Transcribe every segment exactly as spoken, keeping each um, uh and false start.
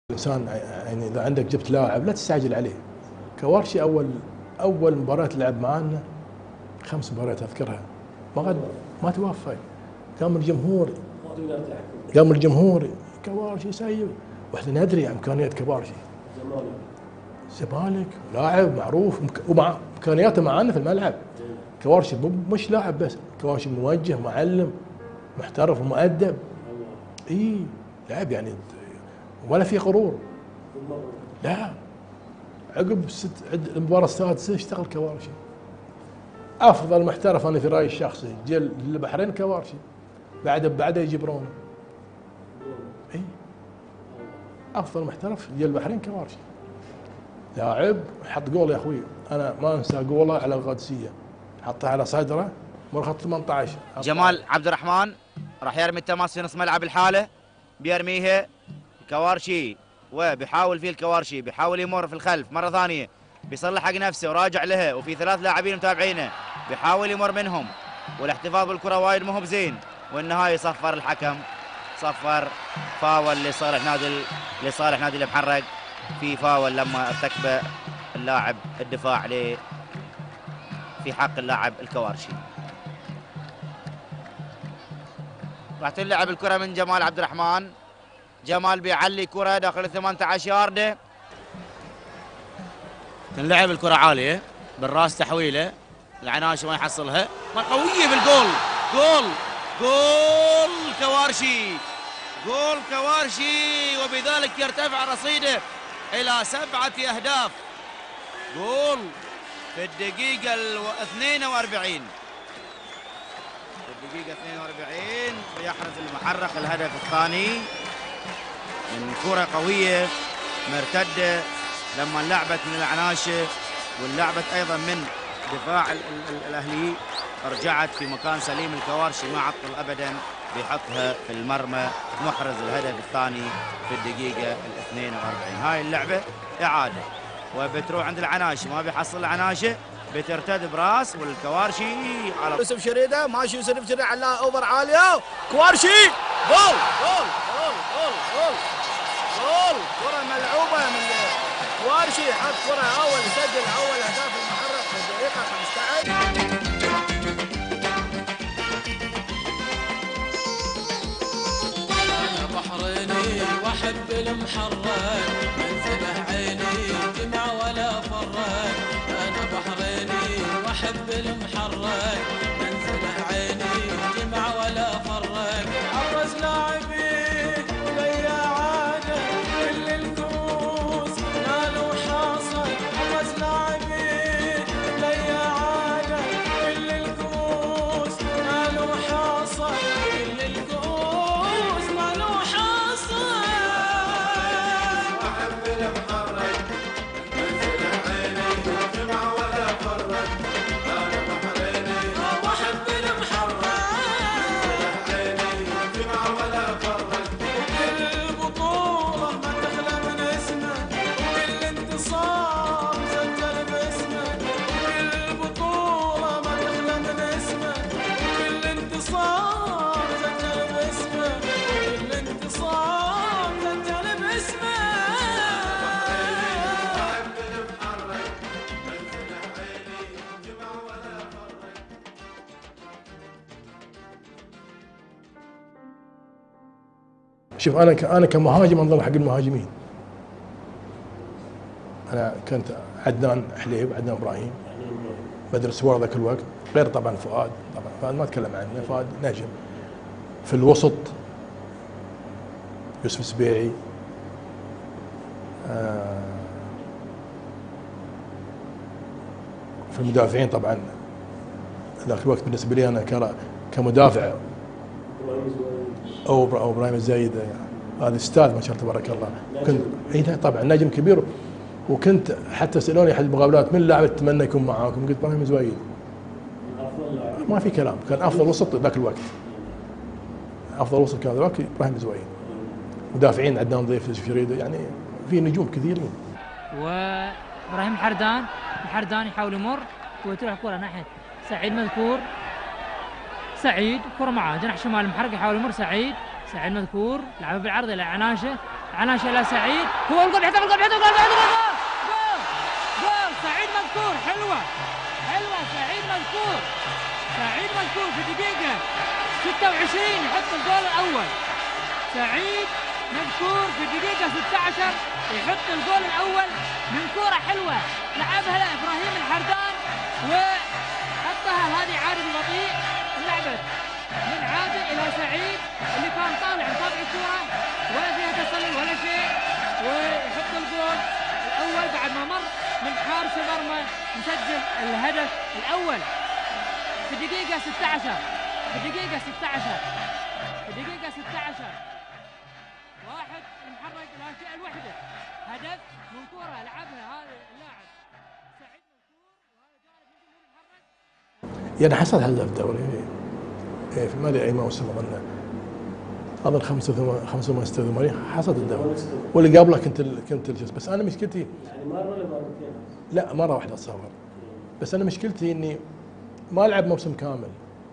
الانسان يعني اذا عندك جبت لاعب لا تستعجل عليه. كوارشي اول اول مباراه لعب معنا خمس مباريات اذكرها ما قد ما توفى. قام الجمهور قام الجمهور كوارشي سيء، واحنا ندري امكانيات كوارشي. زمالك لاعب معروف ومع امكانياته معنا في الملعب. كوارشي مش لاعب بس، كوارشي موجه معلم محترف ومؤدب. اي لاعب يعني ولا في غرور. لا عقب ست المباراه السادسه اشتغل كوارشي افضل محترف انا في رايي الشخصي. جيل البحرين كوارشي بعده بعده يجي برونو. اي افضل محترف جيل البحرين كوارشي. لاعب حط جول يا اخوي، انا ما انسى جوله على القادسيه حطها على صدره مر خط ثمانية عشر. جمال عبد الرحمن راح يرمي التماس في نص ملعب الحاله، بيرميها كوارشي وبيحاول فيه الكوارشي، بيحاول يمر في الخلف مره ثانيه، بيصلح حق نفسه وراجع لها، وفي ثلاث لاعبين متابعينه بيحاول يمر منهم، والاحتفاظ بالكره وايد مو بزين، والنهايه صفر الحكم، صفر فاول لصالح نادي لصالح نادي المحرق، في فاول لما ارتكب اللاعب الدفاع عليه في حق اللاعب الكوارشي. راح تلعب الكره من جمال عبد الرحمن، جمال بيعلي كره داخل ال ثمانية عشر ياردة، تنلعب الكره عاليه بالراس، تحويله العناش ما يحصلها، قويه بالجول، جول جول كوارشي، جول كوارشي، وبذلك يرتفع رصيده الى سبعه اهداف. جول في الدقيقه الاثنين وأربعين، في الدقيقه اثنين وأربعين ويحرز المحرق الهدف الثاني من كره قويه مرتده لما لعبت من العناشه ولعبت ايضا من دفاع ال ال الاهلي، رجعت في مكان سليم. الكوارشي ما عطل ابدا، بيحطها في المرمى، محرز الهدف الثاني في الدقيقه الاثنين وأربعين. هاي اللعبه اعاده وبتروح عند العناشه، ما بيحصل العناشه، بترتد براس والكوارشي على يوسف شريده، ماشي يوسف شريده على اوفر عاليه، كوارشي جول جول جول جول جول جول، كره ملعوبه من كوارشي، حط كره اول، سجل اول اهداف المحرق في الدقيقه خمسة عشر. انا بحريني واحب المحرق، منزله عيني دمع ولا فرق. انا بحريني واحب المحرق، منزله عيني دمع ولا فرق. ابرز لاعبين وليا عاده كل الكؤوس نالوا حاصل. ابرز لاعبين وليا عاده كل الكؤوس نالوا حاصل، كل الكؤوس نالوا حاصل. واحب المحرك منزله عيني دمع ولا فرق. انا بحريني واحب المحرك منزله عيني دمع ولا فرق. وكل بطوله ما تخلى من اسمه، وكل انتصار مسجل باسمه. وكل بطوله ما تخلى من اسمه، وكل انتصار مسجل باسمه، وكل انتصار مسجل باسمه. واحب المحرك منزله عيني دمع ولا فرق. شوف انا ك- انا كمهاجم انظر حق المهاجمين. انا كنت عدنان حليب، عدنان ابراهيم، بدر السوار ذاك الوقت، غير طبعا فؤاد، طبعا فؤاد ما اتكلم عنه، فؤاد نجم. في الوسط يوسف السبيعي، آه في المدافعين طبعا ذاك الوقت بالنسبه لي انا كرا- كمدافع او او ابراهيم الزايد، هذا استاذ ما شاء الله تبارك الله. كنت اي طبعا نجم كبير، وكنت حتى سالوني احد المقابلات من لاعب تتمنى يكون معاكم؟ قلت ابراهيم الزايد، ما في كلام، كان افضل وسط ذاك الوقت، افضل وسط كان ذاك ابراهيم الزايد. مدافعين عدنان ضيف شريده، يعني في نجوم كثيرين. وابراهيم الحردان، الحردان يحاول يمر وتروح كره ناحيه سعيد مذكور، سعيد كره معاه جناح شمال المحرق يحاول يمر، سعيد سعيد مذكور لعبه بالعرض الى عناشه، عناشة إلى سعيد، هو الجول يحط الجول يحط الجول يحط الجول جول جول سعيد مذكور، حلوة حلوة سعيد مذكور، سعيد مذكور في دقيقة ستة وعشرين يحط الجول الأول، سعيد مذكور في دقيقة ستة عشر يحط الجول الأول من كرة حلوة لعبها إبراهيم الحردان وحطها هذه عارف البطيء، لعبت من عادل إلى سعيد اللي كان طالع مطابع الكرة ولا فيها تسلل ولا شيء، ويحط الجول الأول بعد ما مر من حارس المرمى مسجل الهدف الأول في دقيقة ستة عشر في دقيقة ستة عشر في دقيقة ستة عشر واحد محرك لا شيء الوحدة، هدف من كرة لعبها هذا اللاعب سعيد منصور، وهذا جانب من جمهور المحرك. يعني حصل هلا في الدوري إيه، في ما ادري اي موسم اظن اظن خمسة وثمانين ستة وثمانين حصلت الدوري، واللي قبله كنت ال... كنت الجزء. بس انا مشكلتي يعني مرة ولا مرتين؟ لا مره واحده اتصور، بس انا مشكلتي اني ما العب موسم كامل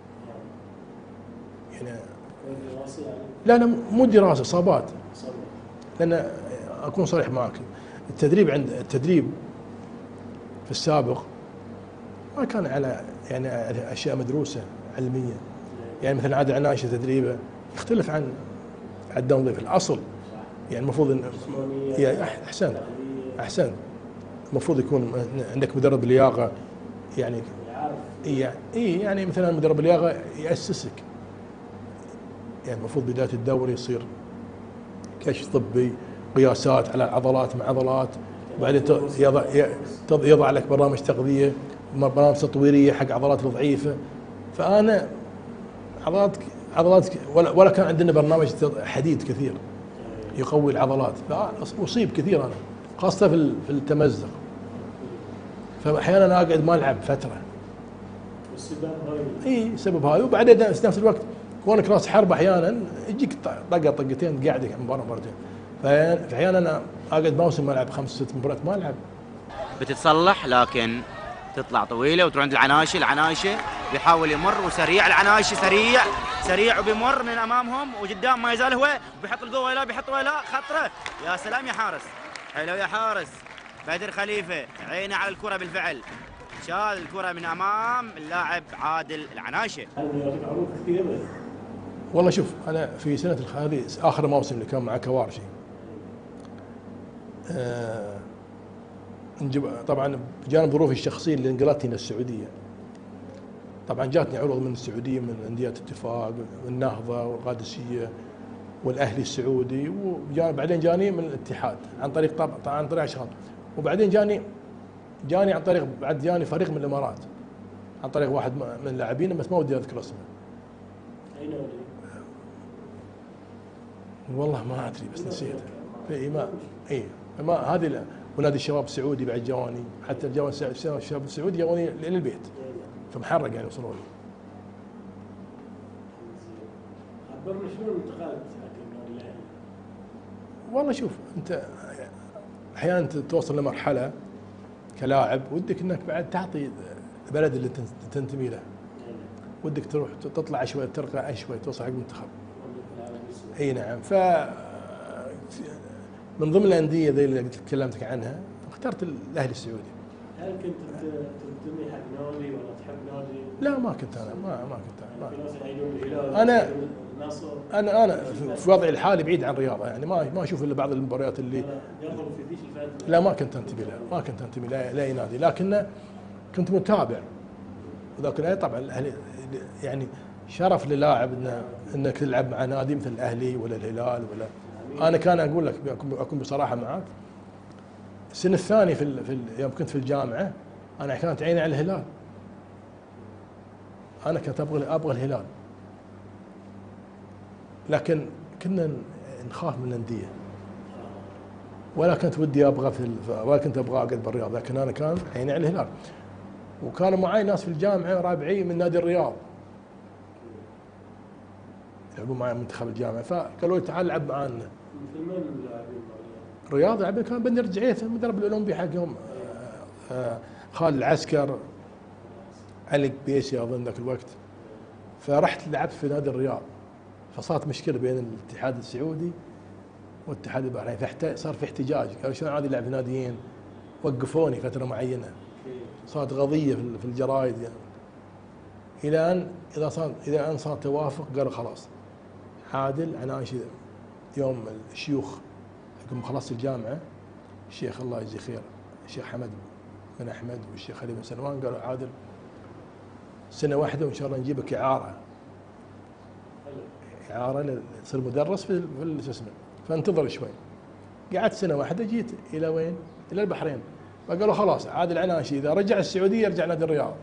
يعني. دراسي يعني؟ لا لا مو دراسه، اصابات. صبر. لان اكون صريح معك، التدريب عند التدريب في السابق ما كان على يعني اشياء مدروسه علميه، يعني مثلا عادل عناشة تدريبه يختلف عن عدنان ضيف الاصل، يعني المفروض ان يعني احسن احسن المفروض يكون عندك مدرب لياقه، يعني اي اي يعني مثلا مدرب لياقه ياسسك، يعني المفروض بدايه الدوري يصير كشف طبي، قياسات على العضلات مع عضلات، وبعدين يضع يضع لك برامج تغذيه، برامج تطويريه حق عضلات الضعيفه. فانا عضلات عضلات ولا, ولا كان عندنا برنامج حديد كثير يقوي العضلات، فاصيب كثير انا خاصه في في التمزق، فاحيانا اقعد ما العب فتره. والسبب هاي اي سبب هذا، وبعدين في نفس الوقت كونك راس حرب احيانا يجيك طقه طقتين قاعد مباراه مباراتين، فاحيانا انا اقعد موسم ما العب خمس ست مباريات ما العب. بتتصلح لكن تطلع طويله وتروح عند العناشي، العناشي بيحاول يمر وسريع، العناشي سريع سريع وبيمر من امامهم وقدام ما يزال هو بيحط الجول ولا بيحط ولا خطره. يا سلام يا حارس، حلو يا حارس بدر خليفه، عينه على الكره بالفعل، شال الكره من امام اللاعب عادل العناشي. هذا يعطيك عروض كثيرة. والله شوف انا في سنه هذه اخر موسم اللي كان مع كوارشي آه نجيب طبعا بجانب ظروفي الشخصيه اللي انقلتني الى السعوديه، طبعا جاتني عروض من السعوديه من انديه اتفاق والنهضه والقادسيه والاهلي السعودي، وبعدين جاني من الاتحاد عن طريق طبعا عن طريق اشخاص، وبعدين جاني جاني عن طريق بعد جاني فريق من الامارات عن طريق واحد من اللاعبين بس ما ودي اذكر اسمه. اي نادي؟ والله ما ادري بس نسيت. اي ما اي ما هذه لا. ونادي الشباب السعودي بعد جواني، حتى الجوان الشباب السعودي جواني للبيت فمحرق يعني وصلوا لي. خبرنا شنو الانتقالات حق النادي الاهلي؟ والله شوف انت احيانا توصل لمرحله كلاعب ودك انك بعد تعطي البلد اللي تنتمي له، ودك تروح تطلع شوي ترقى شوي توصل حق منتخب. اي نعم. ف من ضمن الانديه ذي اللي تكلمتك عنها اخترت الاهلي السعودي. هل كنت تنتمي حق نادي ولا تحب نادي؟ لا ما كنت انا ما ما كنت انا في ناس يعيدون الهلال انا النصر. انا انا في وضعي الحالي بعيد عن الرياضه، يعني ما ما اشوف الا بعض المباريات اللي قبل في ذيك الفتره. لا ما كنت انتمي لها، ما كنت انتمي لاي نادي، لكن كنت متابع. وذاك الاهلي طبعا الاهلي يعني شرف للاعب انه انك تلعب مع نادي مثل الاهلي ولا الهلال ولا. انا كان اقول لك اكون بصراحه معك، السنه الثانيه في, ال... في ال... يوم كنت في الجامعه انا كانت عيني على الهلال، انا كنت ابغى ابغى الهلال، لكن كنا نخاف من الانديه، ولا كنت ودي ابغى في ال... ولا كنت ابغى اقعد بالرياض، لكن انا كان عيني على الهلال. وكانوا معي ناس في الجامعه رابعي من نادي الرياض يلعبون معي منتخب الجامعه، فقالوا لي تعال العب معانا. مثل من اللاعبين الرياض لعب كان بن رجعيت المدرب الاولمبي حقهم آه خالد العسكر، علي بيسي اظن ذاك الوقت. فرحت لعبت في نادي الرياض، فصارت مشكله بين الاتحاد السعودي والاتحاد البحريني، فاحت- صار في احتجاج، قالوا شلون عادي يلعب في ناديين؟ وقفوني فتره معينه، صارت قضيه في في الجرايد يعني. الى ان اذا صار الى ان صار توافق، قالوا خلاص عادل عناشي. يوم الشيوخ يوم خلصت الجامعه، الشيخ الله يجزيه خير الشيخ حمد بن احمد والشيخ خليل بن سلمان قالوا عادل سنه واحده وان شاء الله نجيبك اعاره، اعاره ل- تصير مدرس في في شو اسمه، فانتظر شوي. قعدت سنه واحده، جيت الى وين؟ الى البحرين. فقالوا خلاص عادل عناشي اذا رجع السعوديه يرجع نادي الرياض.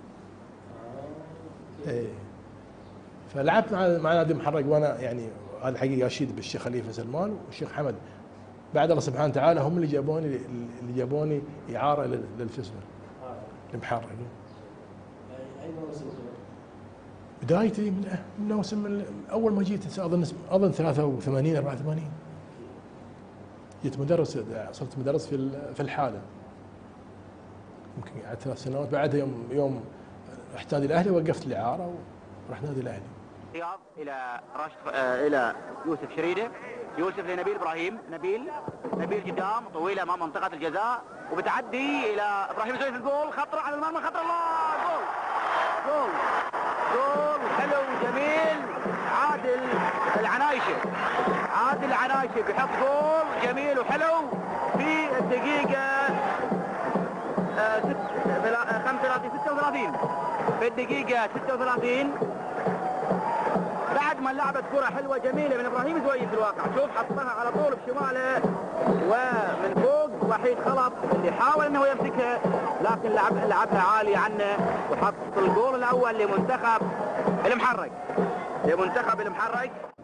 ايه فلعبت مع مع نادي محرق، وانا يعني هذا حقيقه اشيد بالشيخ خليفه سلمان والشيخ حمد، بعد الله سبحانه وتعالى هم اللي جابوني اللي جابوني اعاره لل- للشو اسمه المحرق. اي موسم؟ بدايتي من من موسم من اول ما جيت اظن اظن ثلاثة وثمانين أربعة وثمانين جيت مدرس، صرت مدرس في ال- في الحاله. يمكن قعدت ثلاث سنوات، بعدها يوم يوم رحت نادي الاهلي وقفت الاعاره ورحت نادي الاهلي. رياض الى راشد آه الى يوسف شريده، يوسف لنبيل ابراهيم، نبيل نبيل قدام طويله امام منطقه الجزاء، وبتعدي الى ابراهيم زويل في الجول، خطره على المرمى، خطره، الله، جول جول جول حلو جميل. عادل العنايشه عادل العنايشه بيحط جول جميل وحلو في الدقيقه آه ست ثلا- خمسة وثلاثين ستة وثلاثين في الدقيقه ستة وثلاثين، بعد ما لعبت كرة حلوة جميلة من ابراهيم زويل. في الواقع شوف حطها على طول بشماله ومن فوق، وحيد خلط اللي حاول انه يمسكها، لكن لعب لعبها عالي عنه وحط الجول الاول لمنتخب المحرق لمنتخب المحرق.